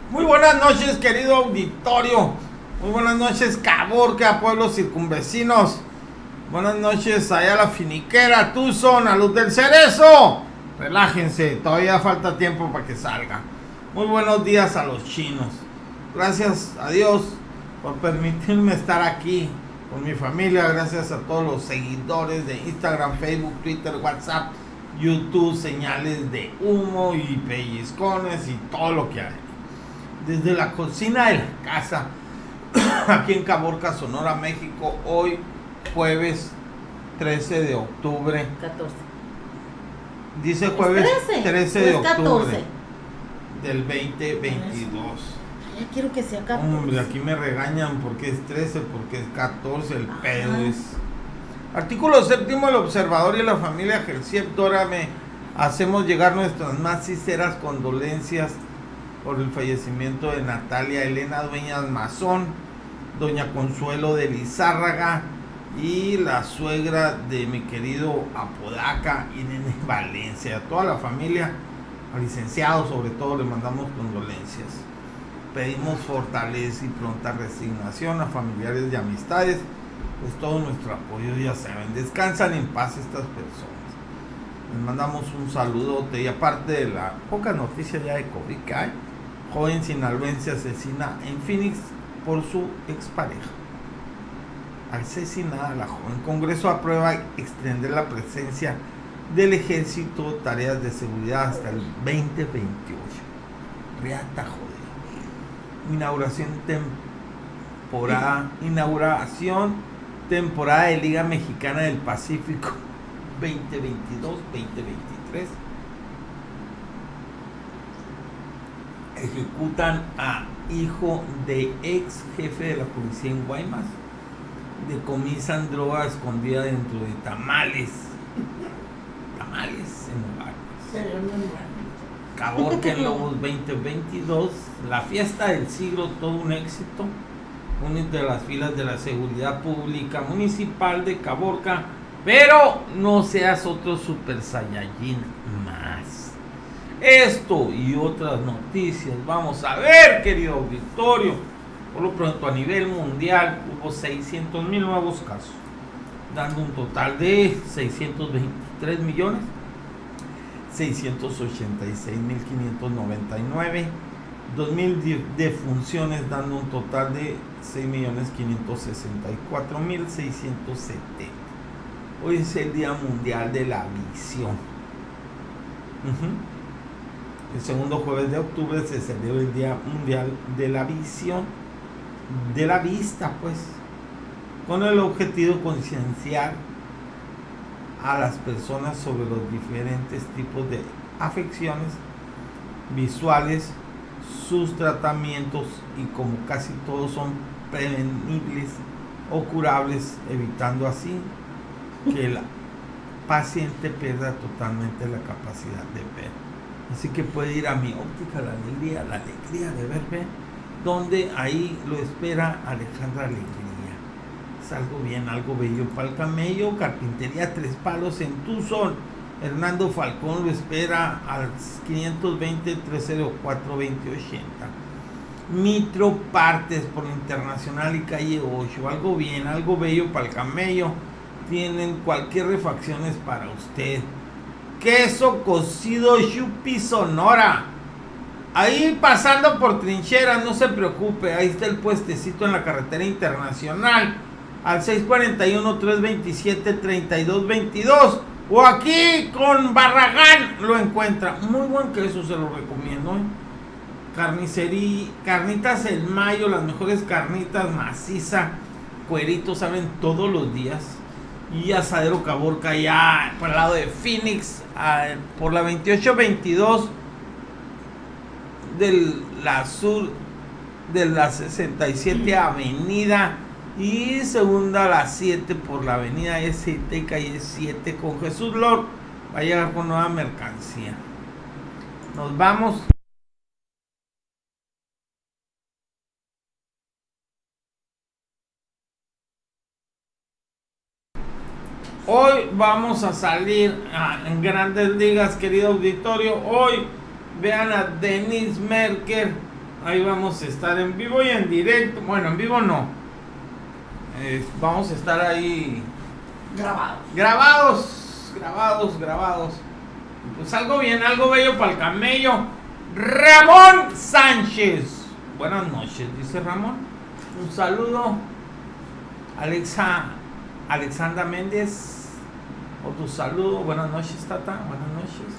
Muy buenas noches, querido auditorio. Muy buenas noches, Caborca, pueblos circunvecinos. Buenas noches allá a la finiquera, Tucson, a Luz del Cerezo. Relájense, todavía falta tiempo para que salga. Muy buenos días a los chinos. Gracias a Dios por permitirme estar aquí con mi familia. Gracias a todos los seguidores de Instagram, Facebook, Twitter, WhatsApp, YouTube, señales de humo y pellizcones y todo lo que hay. Desde la cocina de la casa, aquí en Caborca, Sonora, México, hoy jueves 13 de octubre. 14. Dice jueves 13 de octubre 14 del 2022. Ya quiero que sea 14. Hombre, aquí me regañan porque es 13, porque es 14, el pedo es. Artículo 7 del Observador y la familia Gelsiep Dórame hacemos llegar nuestras más sinceras condolencias por el fallecimiento de Natalia Elena Dueñas Mazón, doña Consuelo de Lizárraga y la suegra de mi querido Apodaca, Irene Valencia. A toda la familia, al licenciado sobre todo, le mandamos condolencias. Pedimos fortaleza y pronta resignación a familiares y amistades, pues todo nuestro apoyo, ya saben, descansan en paz estas personas. Les mandamos un saludote y aparte de la poca noticia ya de COVID que hay, joven sinaloense asesina en Phoenix por su expareja. Asesinada la joven. Congreso aprueba extender la presencia del ejército, tareas de seguridad hasta el 2028. Reata joder. Temporada de Liga Mexicana del Pacífico 2022-2023. Ejecutan a hijo de ex jefe de la policía en Guaymas. Decomisan droga escondida dentro de tamales. Tamales en Guaymas. Caborca en Lobos 2022. La fiesta del siglo, todo un éxito. Únete a las filas de la seguridad pública municipal de Caborca, pero no seas otro super saiyajin más. Esto y otras noticias vamos a ver, querido auditorio. Por lo pronto, a nivel mundial hubo 600,000 nuevos casos, dando un total de 623,686,599. 2,000 defunciones, dando un total de 6,564,670. Hoy es el Día Mundial de la Visión. El segundo jueves de octubre se celebra el Día Mundial de la Visión, de la vista, pues, con el objetivo de concienciar a las personas sobre los diferentes tipos de afecciones visuales, sus tratamientos y como casi todos son prevenibles o curables, evitando así que el paciente pierda totalmente la capacidad de ver. Así que puede ir a mi óptica la alegría de ver, donde ahí lo espera Alejandra Alegría. Es algo bien, algo bello para el camello. Carpintería Tres Palos en Tucson. Hernando Falcón lo espera al 520-304-2080. Mitro Partes por Internacional y calle 8. Algo bien, algo bello para el camello. Tienen cualquier refacciones para usted. Queso cocido Yupi Sonora. Ahí pasando por Trincheras, no se preocupe. Ahí está el puestecito en la carretera internacional. Al 641-327-3222. O aquí con Barragán lo encuentra. Muy buen queso, se lo recomiendo. Carnicería, carnitas El Mayo, las mejores carnitas, maciza, cueritos, saben, todos los días. Y Asadero Caborca, ya por el lado de Phoenix, por la 2822 de la sur de la 67 Avenida. Y segunda a las 7 por la avenida S7, calle 7 con Jesús Lord. Va a llegar con nueva mercancía. Nos vamos. Hoy vamos a salir en Grandes Ligas, querido auditorio. Hoy vean a Denise Merker Ahí vamos a estar en vivo y en directo. Bueno, en vivo no. Vamos a estar ahí grabados. Pues algo bien, algo bello para el camello. Ramón Sánchez. Buenas noches, dice Ramón. Un saludo. Alexandra Méndez. Otro saludo. Buenas noches, Tata. Buenas noches.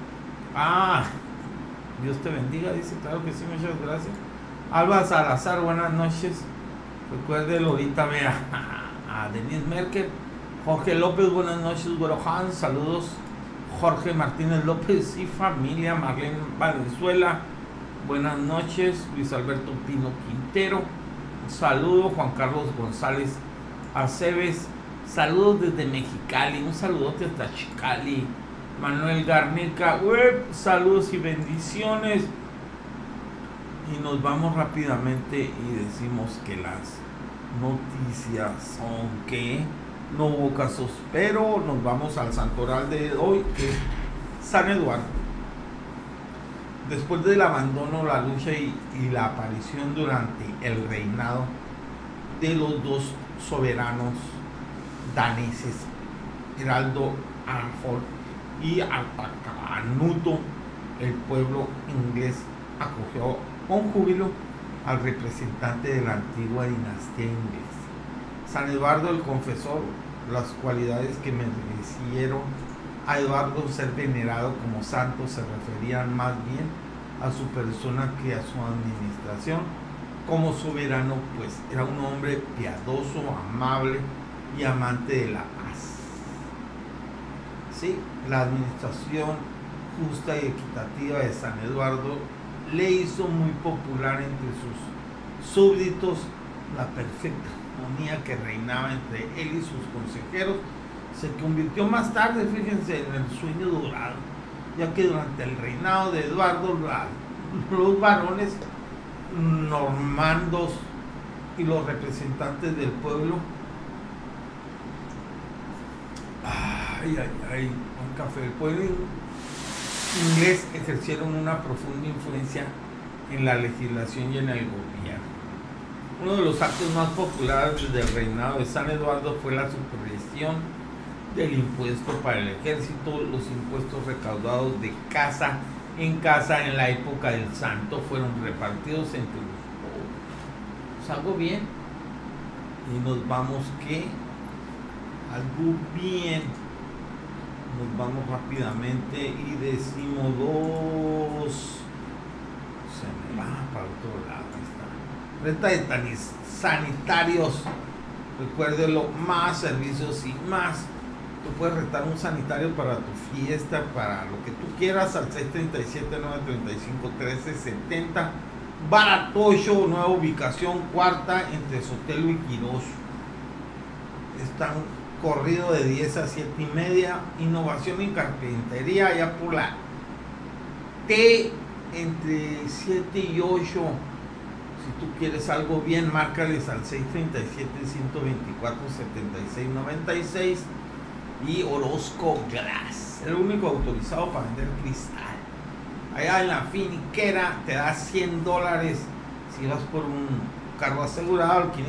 Dios te bendiga, dice. Claro que sí, muchas gracias. Alba Salazar, buenas noches. Recuérdelo ahorita, vea. A Denise Merkel. Jorge López, buenas noches. Guarojan, saludos. Jorge Martínez López y familia. Marlene Valenzuela, buenas noches. Luis Alberto Pino Quintero, un saludo. Juan Carlos González Aceves, saludos desde Mexicali. Un saludote hasta Chicali. Manuel Garnica Web, saludos y bendiciones. Y nos vamos rápidamente y decimos que las noticias son que no hubo casos, pero nos vamos al santoral de hoy, que es San Eduardo. Después del abandono, la lucha y la aparición durante el reinado de los dos soberanos daneses, Heraldo Arnulfo y Artacanuto, el pueblo inglés acogió con júbilo al representante de la antigua dinastía inglesa. San Eduardo el Confesor, las cualidades que merecieron a Eduardo ser venerado como santo se referían más bien a su persona que a su administración. Como soberano, pues era un hombre piadoso, amable y amante de la paz. Sí, la administración justa y equitativa de San Eduardo le hizo muy popular entre sus súbditos. La perfecta armonía que reinaba entre él y sus consejeros se convirtió más tarde, fíjense, en el sueño dorado, ya que durante el reinado de Eduardo los varones normandos y los representantes del pueblo un café, el pueblo inglés ejercieron una profunda influencia en la legislación y en el gobierno. Uno de los actos más populares del reinado de San Eduardo fue la supresión del impuesto para el ejército. Los impuestos recaudados de casa en casa en la época del santo fueron repartidos entre los pobres. Pues algo bien. Y nos vamos algo bien. Nos vamos rápidamente y decimos se me va para otro lado. Renta de sanitarios, recuérdelo, más servicios y más. Tú puedes rentar un sanitario para tu fiesta, para lo que tú quieras, al 637-935-1370. Baratocho, nueva ubicación, cuarta, entre Sotelo y Quirós. Están corrido de 10 a 7:30. Innovación en carpintería, ya por la T, entre 7 y 8. Si tú quieres algo bien, márcales al 637-124-7696. Y Orozco Glass, el único autorizado para vender cristal. Allá en la finiquera te da $100 si vas por un carro asegurado, al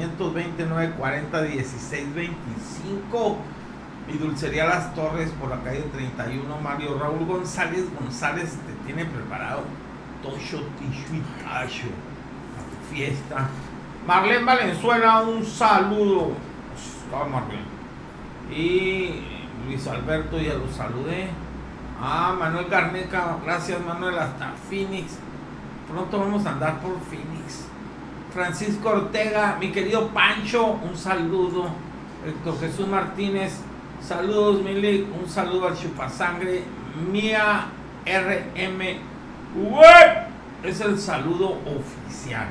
529-40-1625. Y Dulcería Las Torres por la calle 31. Mario Raúl González te tiene preparado Tocho, Ticho y Tacho a tu fiesta. Marlene Valenzuela, un saludo. Marlene. Y Luis Alberto, ya lo saludé. Manuel Garneca, gracias Manuel, hasta Phoenix. Pronto vamos a andar por Phoenix. Francisco Ortega, mi querido Pancho, un saludo. Héctor Jesús Martínez, saludos Milik, un saludo al Chupasangre. Mía RM Web, es el saludo oficial.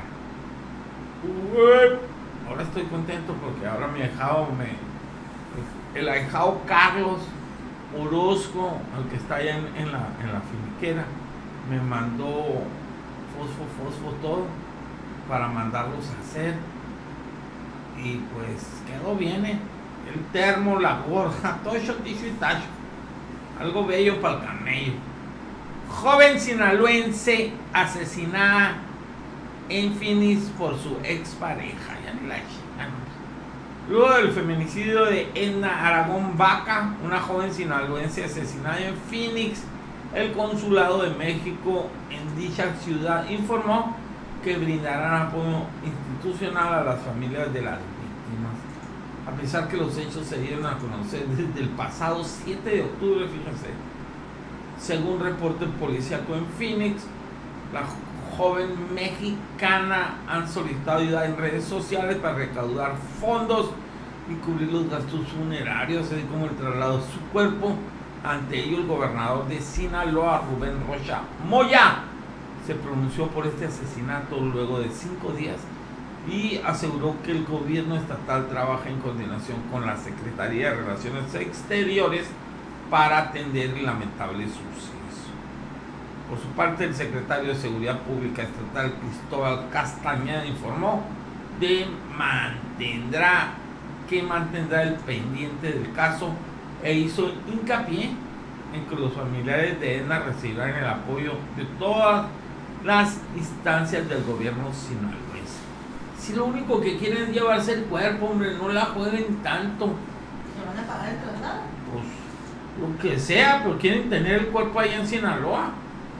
Web. Ahora estoy contento porque ahora mi ahijado el ahijado Carlos Orozco, al que está allá en la finiquera, me mandó fosfo todo para mandarlos a hacer. Y pues quedó bien, el termo, la gorja, tocho, ticho y tacho. Algo bello para el camello. Joven sinaloense asesinada en Phoenix por su expareja. Ya ni la chingan. Luego del feminicidio de Edna Aragón Vaca, una joven sinaloense asesinada en Phoenix, el Consulado de México en dicha ciudad informó que brindarán apoyo institucional a las familias de las víctimas. A pesar que los hechos se dieron a conocer desde el pasado 7 de octubre, fíjense, según reporte policíaco en Phoenix, la joven mexicana han solicitado ayuda en redes sociales para recaudar fondos y cubrir los gastos funerarios, así como el traslado de su cuerpo. Ante ello, el gobernador de Sinaloa, Rubén Rocha Moya, se pronunció por este asesinato luego de 5 días y aseguró que el gobierno estatal trabaja en coordinación con la Secretaría de Relaciones Exteriores para atender el lamentable suceso. Por su parte, el secretario de Seguridad Pública Estatal, Cristóbal Castañeda, informó que mantendrá el pendiente del caso e hizo hincapié en que los familiares de Edna recibirán el apoyo de todas las instancias del gobierno sinaloense. Si lo único que quieren es llevarse el cuerpo, hombre, no la jueguen tanto. ¿Se van a pagar el traslado? Pues lo que sea, pero quieren tener el cuerpo allá en Sinaloa.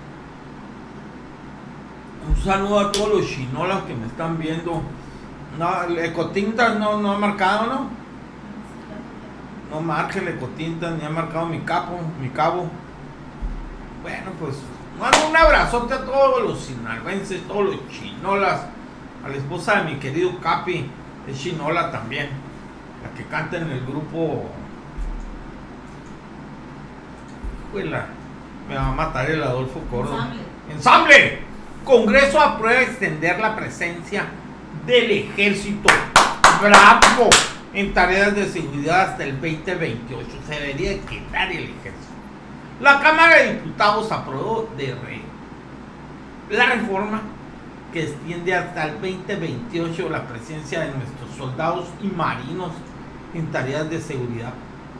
Un saludo a todos los chinolas que me están viendo. No, el Ecotintas no ha marcado, ¿no? No marque el Ecotintas, ni ha marcado mi cabo. Bueno, pues mando un abrazote a todos los sinaloenses, todos los chinolas, a la esposa de mi querido Capi, es chinola también, la que canta en el grupo. Juela, me va a matar el Adolfo Córdoba. ¡Ensamble! Congreso aprueba extender la presencia del ejército bravo en tareas de seguridad hasta el 2028. Se debería quitar el ejército. La Cámara de Diputados aprobó la reforma que extiende hasta el 2028 la presencia de nuestros soldados y marinos en tareas de seguridad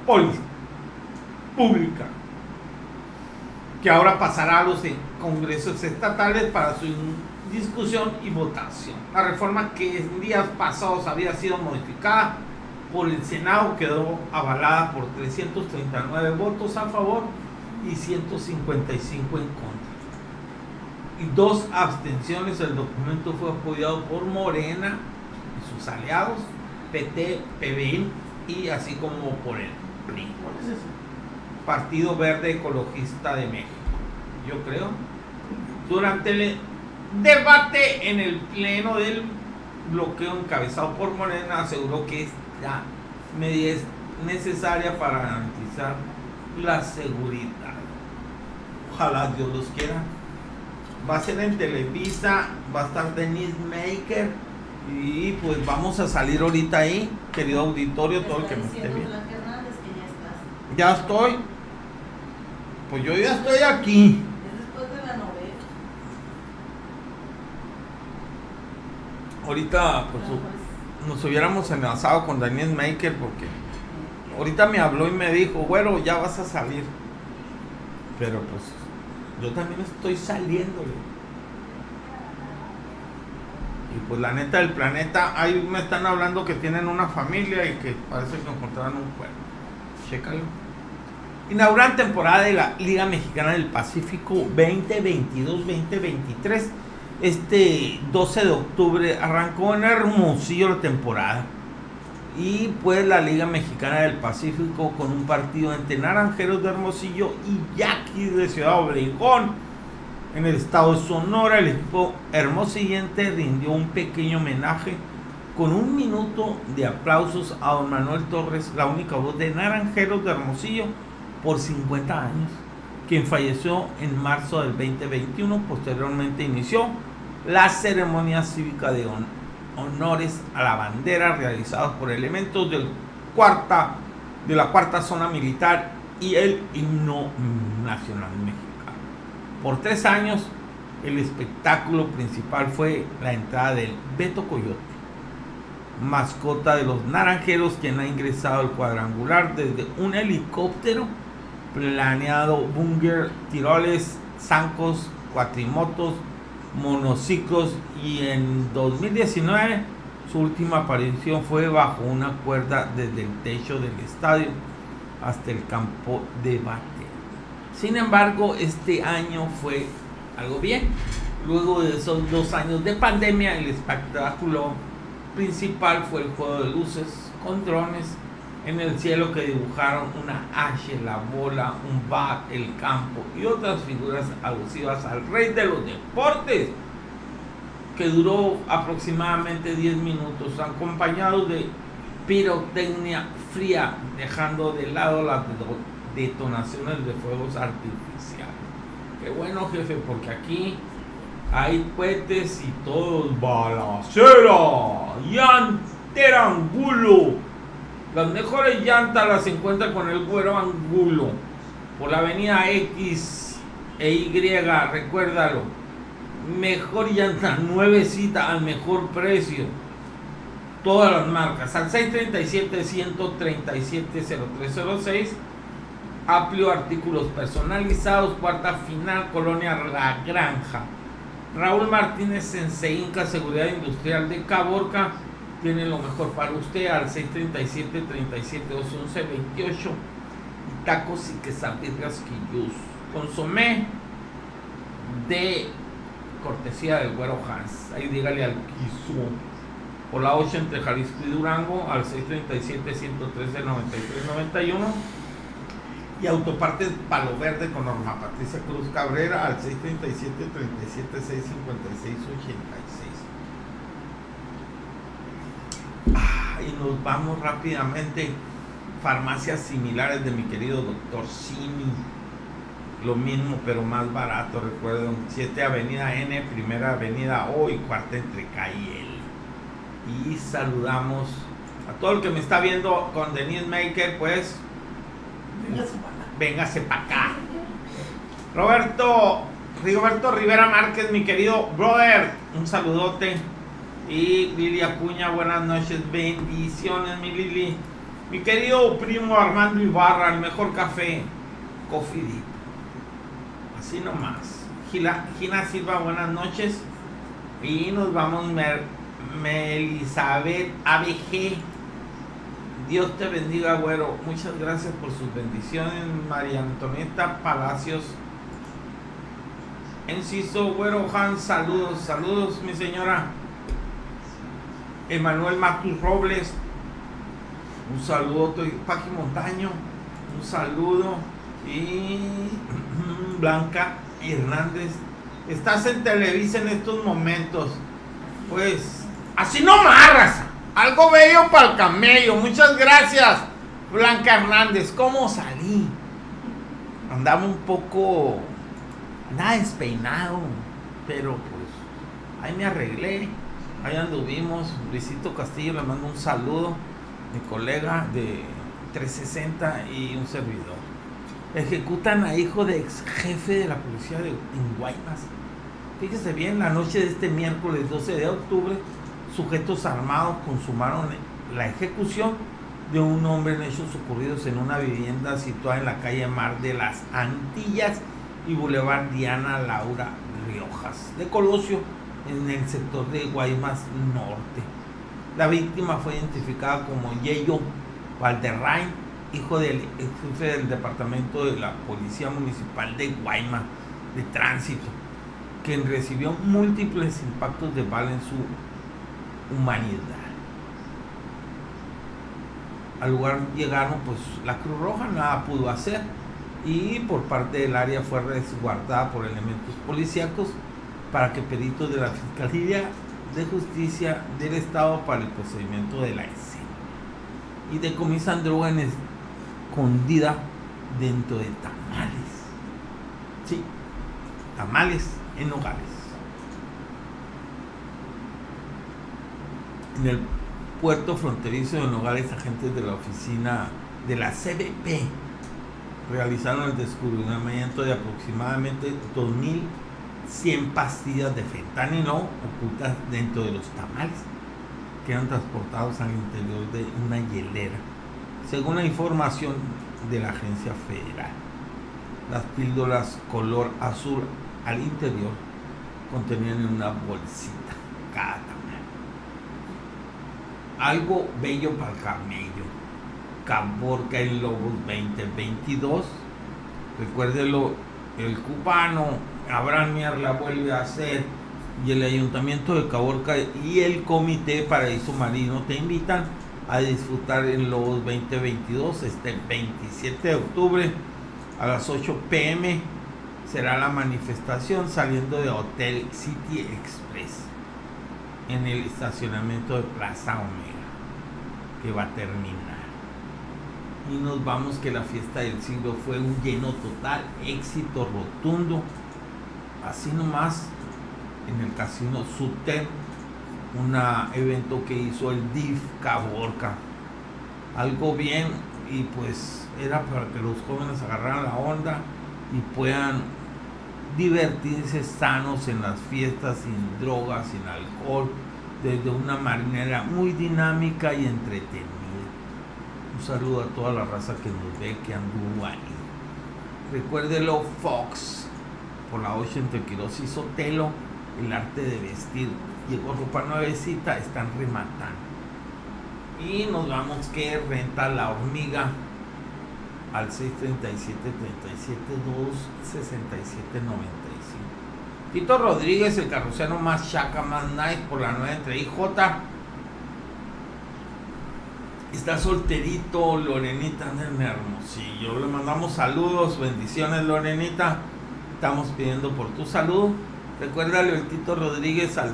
pública, que ahora pasará a los congresos estatales para su discusión y votación. La reforma, que en días pasados había sido modificada por el Senado, quedó avalada por 339 votos a favor y 155 en contra, y 2 abstenciones. El documento fue apoyado por Morena y sus aliados, PT, PBI, y así como por el PRI, Partido Verde Ecologista de México, yo creo. Durante el debate en el pleno del bloqueo encabezado por Morena, aseguró que esta medida es necesaria para garantizar la seguridad. Ojalá Dios los quiera. Va a ser en Televisa, va a estar Denise Maker, y pues vamos a salir ahorita ahí, querido auditorio, todo el que me esté viendo. Ya estoy. Pues yo ya estoy aquí. Es después de la novela. Ahorita pues nos hubiéramos enlazado con Daniel Maker, porque ahorita me habló y me dijo, bueno, ya vas a salir. Pero pues yo también estoy saliéndole. Y pues la neta del planeta, ahí me están hablando que tienen una familia y que parece que encontraron un cuerpo. Chécalo. Inauguran temporada de la Liga Mexicana del Pacífico 2022-2023. Este 12 de octubre arrancó en Hermosillo la temporada. Y pues la Liga Mexicana del Pacífico, con un partido entre Naranjeros de Hermosillo y Yaquis de Ciudad Obregón, en el estado de Sonora, el equipo hermosillense rindió un pequeño homenaje con 1 minuto de aplausos a don Manuel Torres, la única voz de Naranjeros de Hermosillo por 50 años, quien falleció en marzo del 2021. Posteriormente inició la ceremonia cívica de honores a la bandera, realizados por elementos de la cuarta zona militar y el himno nacional mexicano. Por 3 años, el espectáculo principal fue la entrada del Beto Coyote, mascota de los Naranjeros, quien ha ingresado al cuadrangular desde un helicóptero planeado, búnker, tiroles, zancos, cuatrimotos monociclos y en 2019 su última aparición fue bajo una cuerda desde el techo del estadio hasta el campo de bate. Sin embargo, este año fue algo bien. Luego de esos 2 años de pandemia, el espectáculo principal fue el juego de luces con drones en el cielo que dibujaron una H, la bola, un bat, el campo y otras figuras alusivas al rey de los deportes, que duró aproximadamente 10 minutos, acompañado de pirotecnia fría, dejando de lado las detonaciones de fuegos artificiales. Qué bueno, jefe, porque aquí hay cohetes y todos balacera, llantera Angulo. Las mejores llantas las encuentra con el Güero Angulo por la avenida X e Y, recuérdalo. Mejor llanta, nuevecita al mejor precio. Todas las marcas al 637-137-0306. Amplio artículos personalizados. Cuarta final, Colonia La Granja. Raúl Martínez en Seinca, Seguridad Industrial de Caborca. Tiene lo mejor para usted al 637-37-211-28. Y tacos y quesadillas Quillús. Consomé de cortesía del Güero Hans. Ahí dígale al Quizú. Por la 8 entre Jalisco y Durango al 637-113-9391. Y Autopartes Palo Verde con Norma Patricia Cruz Cabrera al 637-37-656-86. Y nos vamos rápidamente. Farmacias similares de mi querido doctor Simi. Lo mismo pero más barato, recuerden. 7 Avenida N, Primera Avenida O y Cuarta entre K y L. Y saludamos a todo el que me está viendo con Denise Maker, pues véngase para acá. Roberto Rivera Márquez, mi querido brother, un saludote. Y Lili Acuña, buenas noches, bendiciones mi Lili. Mi querido primo Armando Ibarra, el mejor café, Coffee Deep. Así nomás. Gina Silva, buenas noches. Y nos vamos Melizabeth ABG. Dios te bendiga, güero. Muchas gracias por sus bendiciones. María Antonieta Palacios Enciso, güero Hans, saludos mi señora. Emanuel Matus Robles, un saludo. Paqui Montaño, un saludo. Y Blanca Hernández, estás en Televisa en estos momentos. Pues así no marras. Algo bello para el camello. Muchas gracias, Blanca Hernández. ¿Cómo salí? Andaba un poco, nada despeinado, pero pues ahí me arreglé. Ahí anduvimos. Luisito Castillo, le mando un saludo, mi colega de 360 y un servidor. Ejecutan a hijo de ex jefe de la policía en Guaymas. Fíjese bien, la noche de este miércoles 12 de octubre, sujetos armados consumaron la ejecución de un hombre en hechos ocurridos en una vivienda situada en la calle Mar de las Antillas y Boulevard Diana Laura Riojas de Colosio, en el sector de Guaymas Norte. La víctima fue identificada como Yello Valderrain, hijo del jefe del departamento de la Policía Municipal de Guaymas de Tránsito, quien recibió múltiples impactos de bala en su humanidad. Al lugar llegaron pues la Cruz Roja, nada pudo hacer, y por parte del área fue resguardada por elementos policíacos para que peritos de la Fiscalía de Justicia del Estado para el procedimiento de la escena, y decomisan droga escondida dentro de tamales. Sí, tamales en Nogales. En el puerto fronterizo de Nogales, agentes de la oficina de la CBP realizaron el descubrimiento de aproximadamente 2.100 pastillas de fentanilo ocultas dentro de los tamales que eran transportados al interior de una hielera, según la información de la agencia federal. Las píldoras color azul al interior contenían en una bolsita cada tamal. Algo bello para el camello. Caborca en Lobos 2022. Recuérdelo, el cubano Abraham Mier la vuelve a hacer, y el Ayuntamiento de Caborca y el Comité Paraíso Marino te invitan a disfrutar en Lobos 2022 este 27 de octubre a las 8 p.m. será la manifestación saliendo de Hotel City Express en el estacionamiento de Plaza Omega, que va a terminar. Y nos vamos, que la fiesta del siglo fue un lleno total, éxito rotundo. Así nomás, en el Casino Suter, un evento que hizo el DIF Caborca. Algo bien, y pues era para que los jóvenes agarraran la onda y puedan divertirse sanos en las fiestas, sin drogas, sin alcohol, desde una manera muy dinámica y entretenida. Un saludo a toda la raza que nos ve, que anduvo ahí. Recuérdelo, Fox, por la 8 en Tequilos, hizo Telo, el arte de vestir. Llegó ropa nuevecita, están rematando. Y nos vamos, que renta La Hormiga al 637-37-2-67-95. Tito Rodríguez, el carrocero más chaca, más nice, por la 9 entre IJ. Está solterito, Lorenita, mi hermosillo. Le mandamos saludos, bendiciones, Lorenita. Estamos pidiendo por tu salud. Recuérdale el Tito Rodríguez al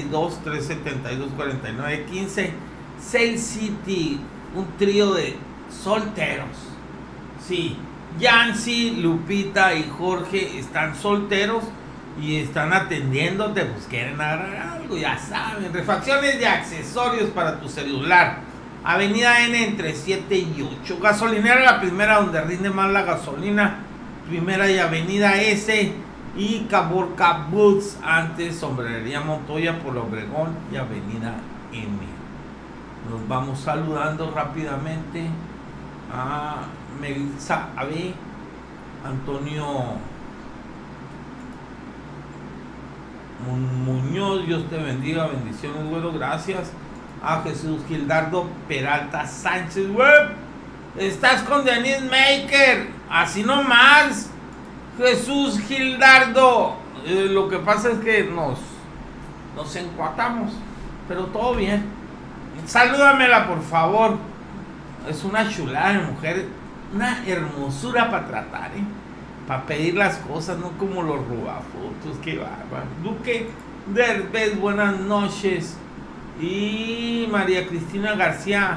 662-372-4915. Sail City, un trío de solteros. Sí, Yancy, Lupita y Jorge están solteros y están atendiéndote, pues quieren agarrar algo, ya saben. Refacciones de accesorios para tu celular. Avenida N entre 7 y 8. Gasolinera La Primera, donde rinde más la gasolina. Primera y Avenida S. Y Caborca Boots, antes Sombrerería Montoya por Obregón y Avenida M. Nos vamos saludando rápidamente a Melissa AB, Antonio Muñoz, Dios te bendiga, bendiciones, güero, gracias. A Jesús Gildardo Peralta Sánchez, web, estás con Denise Maker, así nomás. Jesús Gildardo, lo que pasa es que nos encuatamos, pero todo bien. Salúdamela, por favor. Es una chulada de mujer, una hermosura para tratar, para pedir las cosas, no como los robafotos. Qué bárbaro. Duque Derbez, buenas noches. Y María Cristina García,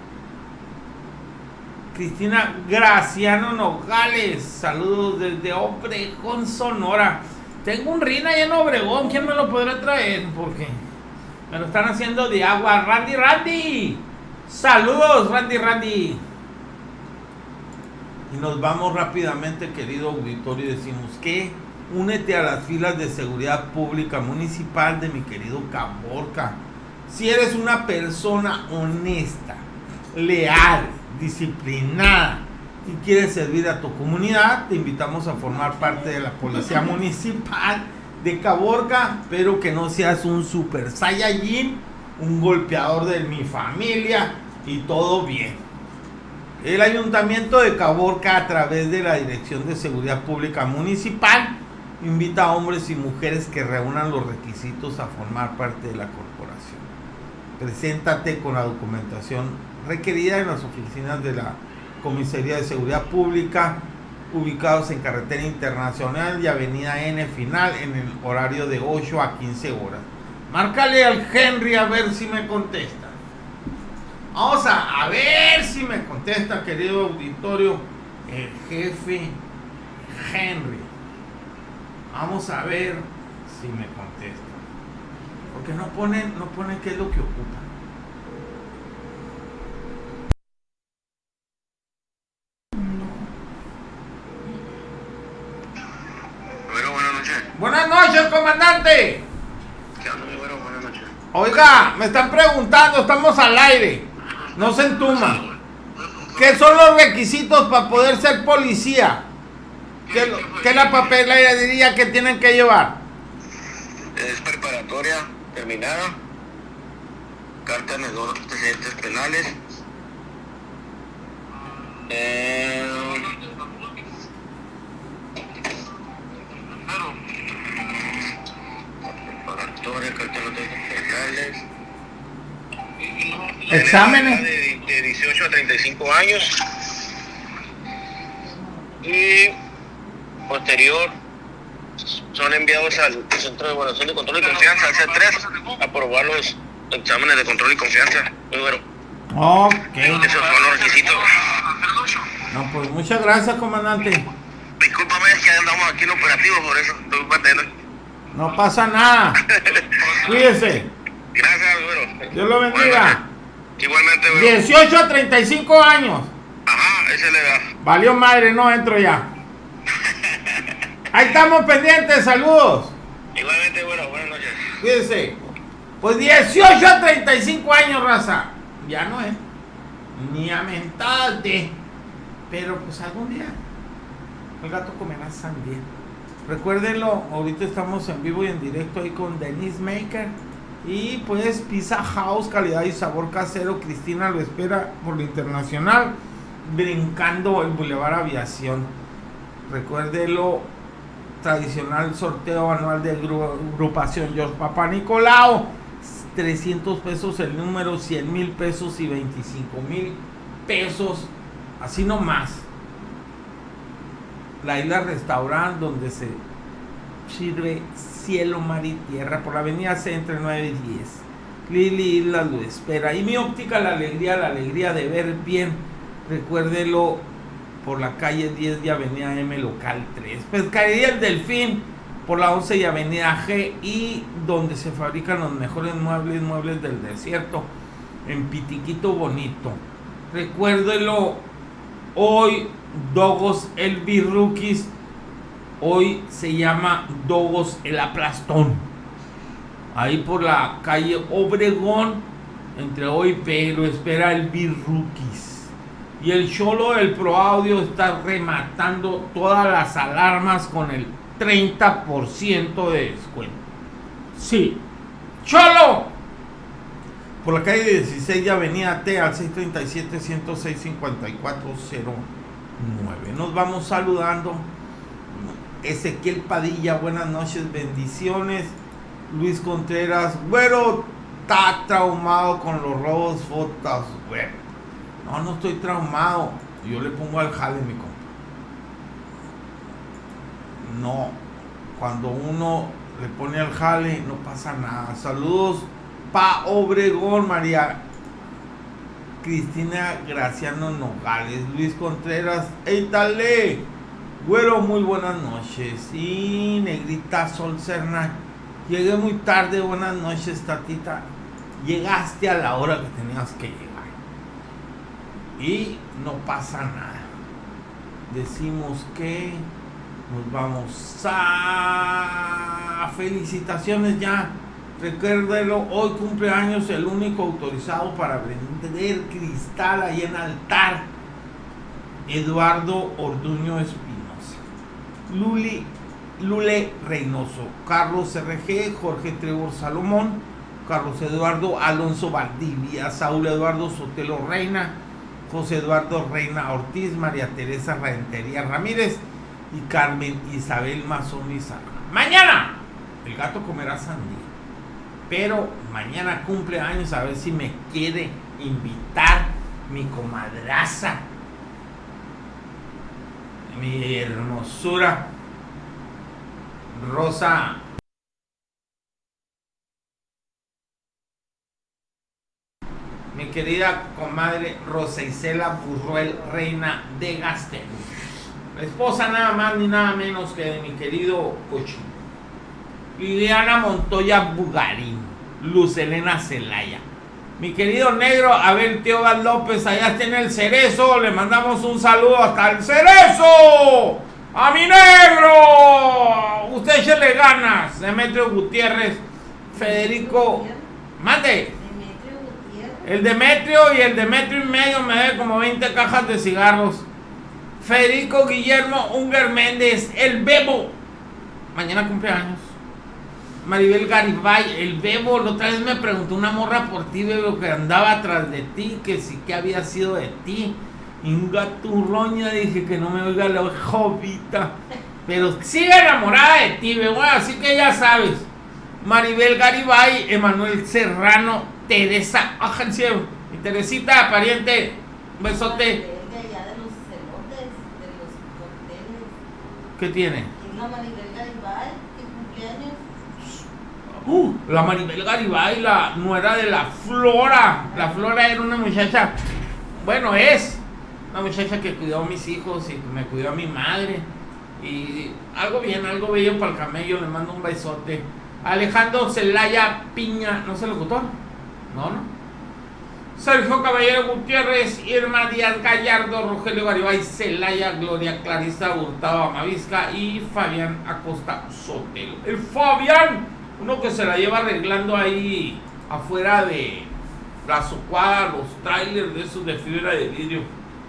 Cristina Graciano Nogales, saludos desde Obregón, Sonora. Tengo un RIN allá en Obregón, ¿quién me lo podrá traer? Porque me lo están haciendo de agua. Randy, saludos, Randy. Y nos vamos rápidamente, querido auditorio, y decimos que únete a las filas de seguridad pública municipal de mi querido Caborca. Si eres una persona honesta, leal, disciplinada y quieres servir a tu comunidad, te invitamos a formar parte de la Policía Municipal de Caborca, pero que no seas un super saiyajin, un golpeador de mi familia y todo bien. El Ayuntamiento de Caborca, a través de la Dirección de Seguridad Pública Municipal, invita a hombres y mujeres que reúnan los requisitos a formar parte de la corporación. Preséntate con la documentación requerida en las oficinas de la Comisaría de Seguridad Pública, ubicados en Carretera Internacional y Avenida N Final, en el horario de 8 a 15 horas. Márcale al Henry a ver si me contesta. Vamos a ver si me contesta, querido auditorio, el jefe Henry. Vamos a ver si me contesta. Porque no ponen qué es lo que ocupa. Bueno, buenas noches. Buenas noches, comandante. ¿Qué onda, mi güero? Buenas noches. Oiga, me están preguntando, estamos al aire. No se entuma. ¿Qué son los requisitos para poder ser policía? ¿Qué es la papelería que tienen que llevar? Es preparatoria terminada. Carta de 2 antecedentes penales. Preparatoria, carta de 2 antecedentes penales. Exámenes. De 18 a 35 años. Y posterior son enviados al Centro de Evaluación de Control y Confianza, al C3, a probar los exámenes de control y confianza. Muy bueno. Ok. Esos son los requisitos. No, pues muchas gracias, comandante. Discúlpame, es que andamos aquí en operativo, por eso estoy batiendo. No pasa nada. Cuídese. Gracias, güero. Dios lo bendiga. Igualmente, güero. 18 a 35 años. Ajá, esa es la edad. Valió madre, no entro ya. Ahí estamos pendientes, saludos. Igualmente, güero, buenas noches. Cuídense. Pues 18 a 35 años, raza. Ya no es. Ni a mentadas de. Pero pues algún día el gato comerá sandía. Recuérdenlo, ahorita estamos en vivo y en directo ahí con Denise Maker. Y pues Pizza House, calidad y sabor casero. Cristina lo espera por lo internacional, brincando el Boulevard Aviación. Recuérdelo, tradicional sorteo anual de agrupación George Papá Nicolau. 300 pesos el número, 100,000 pesos y 25,000 pesos. Así nomás. La Isla Restaurant, donde se sirve cielo, mar y tierra, por la avenida C entre 9 y 10. Lili Isla lo espera. Y mi óptica, la alegría de ver bien. Recuérdelo, por la calle 10 de avenida M, local 3. Pescadería El Delfín, por la 11 y avenida G. Y donde se fabrican los mejores muebles del desierto, en Pitiquito Bonito. Recuérdelo, hoy Dogos el Birruquis, hoy se llama Dogos el Aplastón. Ahí por la calle Obregón, entre hoy pero espera el Birruquis. Y el Cholo del Pro Audio está rematando todas las alarmas con el 30% de descuento. Sí, Cholo. Por la calle 16 de avenida T al 637-106-5409. Nos vamos saludando. Ezequiel Padilla, buenas noches, bendiciones. Luis Contreras, güero, está traumado con los robos fotos, güero. No estoy traumado. Yo le pongo al jale, mi compa. No, cuando uno le pone al jale no pasa nada. Saludos pa Obregón, María Cristina Graciano Nogales, Luis Contreras, Eitale, güero, muy buenas noches. Y Negrita Sol Serna, llegué muy tarde, buenas noches, tatita. Llegaste a la hora que tenías que llegar. Y no pasa nada. Decimos que nos vamos a felicitaciones ya. Recuérdelo, hoy cumpleaños el único autorizado para vender cristal ahí en Altar, Eduardo Orduño Espinosa. Lule Reynoso, Carlos RG, Jorge Trevor Salomón, Carlos Eduardo Alonso Valdivia, Saúl Eduardo Sotelo Reina, José Eduardo Reina Ortiz, María Teresa Rentería Ramírez y Carmen Isabel Mazón Izarra. Mañana el gato comerá sandía, pero mañana cumple años, a ver si me quiere invitar mi comadraza, mi hermosura Rosa. Mi querida comadre Rosa Isela Burruel Reina de Gastel, la esposa nada más ni nada menos que de mi querido Cochino. Liliana Montoya Bugarín, Luz Elena Celaya, mi querido negro Abel Teogas López, allá está en el Cerezo, le mandamos un saludo hasta el Cerezo, a mi negro, usted échele ganas. Demetrio Gutiérrez, Federico, mande. El Demetrio y el Demetrio y medio me debe como 20 cajas de cigarros. Federico Guillermo Unger Méndez, el Bebo, mañana cumpleaños. Maribel Garibay, el Bebo, la otra vez me preguntó una morra por ti, Bebo, que andaba atrás de ti, que sí que había sido de ti. Y un gaturroña, dije que no me oiga la jovita. Pero sigue enamorada de ti, Bebo, así que ya sabes. Maribel Garibay, Emanuel Serrano, Teresa Agencia y Teresita, pariente, un besote. Ya de los celotes, de los cócteles. ¿Qué tiene? Es la Maribel Garibay, que cumpleaños. La Maribel Garibay, la nuera de la Flora. La Flora era una muchacha, bueno, es una muchacha que cuidó a mis hijos y me cuidó a mi madre. Y algo bien, algo bello para el camello, le mando un besote. Alejandro Celaya Piña, ¿no se lo gustó? No. Sergio Caballero Gutiérrez, Irma Díaz Gallardo, Rogelio Garibay Celaya, Gloria Clarisa Hurtado Amavisca y Fabián Acosta Sotelo. El Fabián, uno que se la lleva arreglando ahí afuera de la Socuada, los trailers de esos de fibra de vidrio.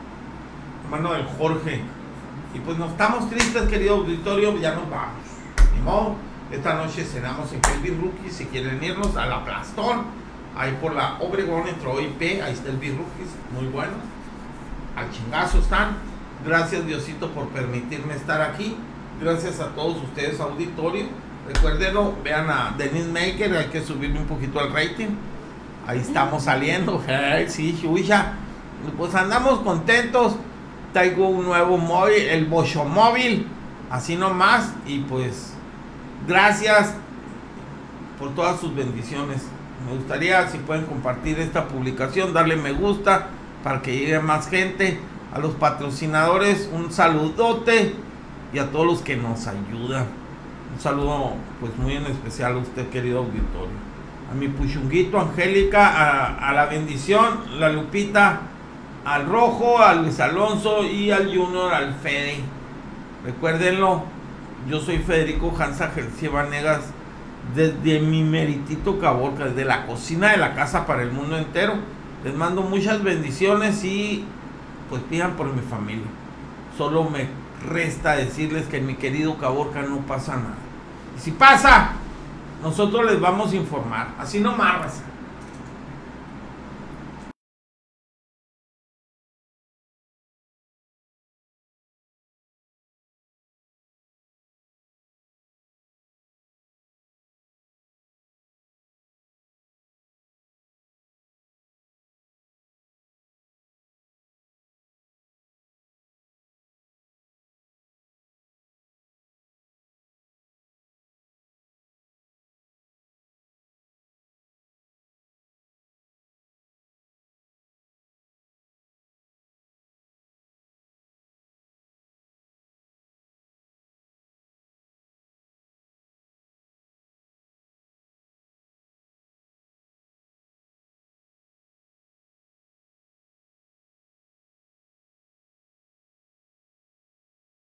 Hermano del Jorge. Y pues no estamos tristes, querido auditorio, ya nos vamos. Ni modo, esta noche cenamos en el Birruquis, si quieren irnos a la Plastón, ahí por la Obregón, entre OIP, ahí está el Birruquis, muy bueno. Al chingazo están. Gracias Diosito por permitirme estar aquí. Gracias a todos ustedes, auditorio. Recuérdenlo, vean a Denise Maker, hay que subirle un poquito el rating. Ahí estamos saliendo, sí, chucha. Pues andamos contentos. Traigo un nuevo móvil, el Bocho Móvil, así nomás. Y pues, gracias por todas sus bendiciones. Me gustaría, si pueden compartir esta publicación, darle me gusta para que llegue más gente. A los patrocinadores, un saludote. Y a todos los que nos ayudan. Un saludo pues muy en especial a usted, querido auditorio. A mi puchunguito Angélica, a la bendición, la Lupita, al Rojo, a Luis Alonso y al Junior, al Fede. Recuérdenlo, yo soy Federico Hansa Gercia Vanegas, desde mi meritito Caborca, desde la cocina de la casa para el mundo entero. Les mando muchas bendiciones y pues pidan por mi familia. Solo me resta decirles que en mi querido Caborca no pasa nada. Y si pasa, nosotros les vamos a informar. Así nomás, raza.